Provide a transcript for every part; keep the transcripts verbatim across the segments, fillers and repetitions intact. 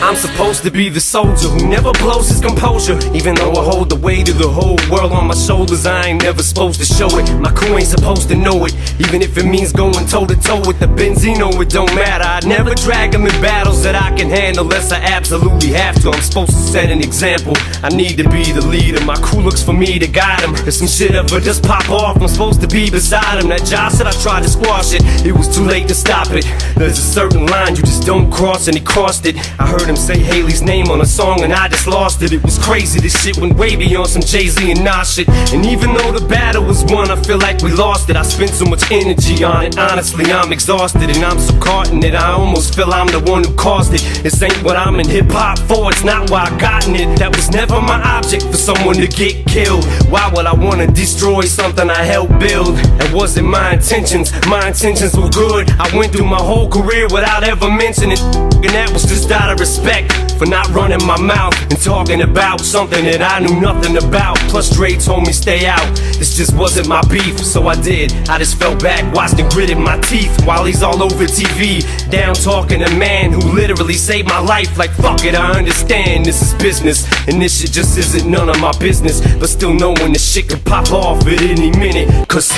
I'm supposed to be the soldier who never blows his composure. Even though I hold the weight of the whole world on my shoulders, I ain't never supposed to show it. My crew ain't supposed to know it, even if it means going toe to toe with the Benzino. It don't matter, I never drag them in battles that I can handle unless I absolutely have to. I'm supposed to set an example, I need to be the leader. My crew looks for me to guide them. If some shit ever just pop off, I'm supposed to be beside him. That job said I tried to squash it, it was too late to stop it. There's a certain line you just don't cross, and he crossed it. I heard him say Haley's name on a song and I just lost it. It was crazy, this shit went way beyond some Jay-Z and Nas shit. And even though the battle was won, I feel like we lost it. I spent so much energy on it, honestly I'm exhausted. And I'm so caught in it, I almost feel I'm the one who caused it. This ain't what I'm in hip-hop for, it's not why I gotten it. That was never my object, for someone to get killed. Why would I wanna destroy something I helped build? That wasn't my intentions, my intentions were good. I went through my whole career without ever mentioning, and that was just out of respect for not running my mouth and talking about something that I knew nothing about. Plus Dre told me stay out, this just wasn't my beef, so I did. I just fell back, watched and gritted my teeth while he's all over T V, down talking to a man who literally saved my life. Like fuck it, I understand this is business, and this shit just isn't none of my business. But still knowing this shit could pop off at any minute, cause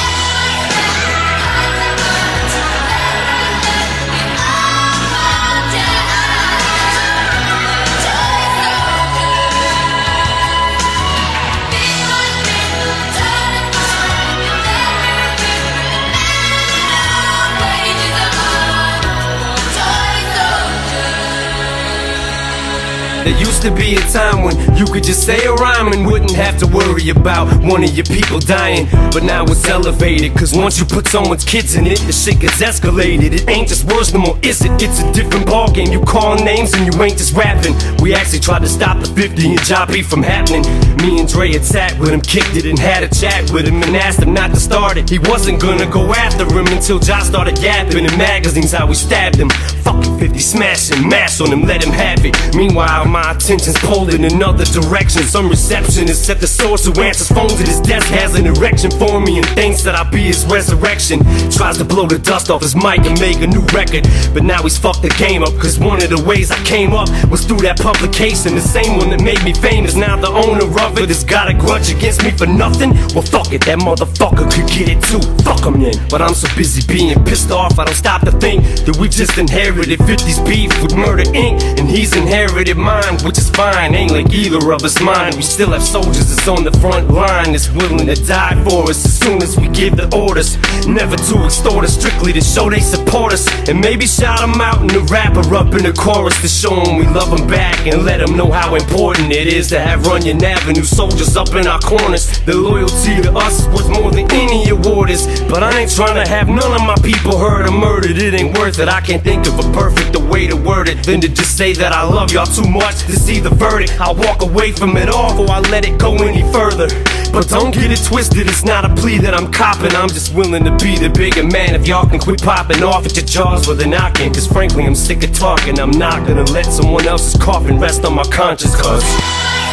there used to be a time when you could just say a rhyme and wouldn't have to worry about one of your people dying. But now it's elevated, cause once you put someone's kids in it, the shit gets escalated. It ain't just words no more, is it? It's a different ballgame. You call names and you ain't just rapping. We actually tried to stop the fifty and job beef from happening. Me and Dre had sat with him, kicked it and had a chat with him and asked him not to start it. He wasn't gonna go after him until Josh started yapping in magazines how we stabbed him. Fucking fifty smashing, mass on him, let him have it. Meanwhile my attention's pulled in another direction. Some receptionist at the source who answers phones at his desk has an erection for me and thinks that I'll be his resurrection. Tries to blow the dust off his mic and make a new record, but now he's fucked the game up, cause one of the ways I came up was through that publication. The same one that made me famous, now the owner of it has got a grudge against me for nothing. Well fuck it, that motherfucker could get it too, fuck him then. But I'm so busy being pissed off I don't stop to think that we just inherited fifties beef with Murder Incorporated, and he's inherited mine, which is fine, ain't like either of us mind. We still have soldiers that's on the front line, that's willing to die for us as soon as we give the orders. Never to extort us, strictly to show they support us, and maybe shout them out in the rapper up in the chorus to show them we love them back and let them know how important it is to have Runyon Avenue soldiers up in our corners. The loyalty to us is worth more than any award is, but I ain't trying to have none of my people hurt or murdered. It ain't worth it, I can't think of a perfect way to word it than to just say that I love y'all too much to see the verdict. I'll walk away from it all before I let it go any further. But don't get it twisted, it's not a plea that I'm copping. I'm just willing to be the bigger man. If y'all can quit popping off at your jaws with a knocking, cause frankly I'm sick of talking. I'm not gonna let someone else's coffin rest on my conscience, cause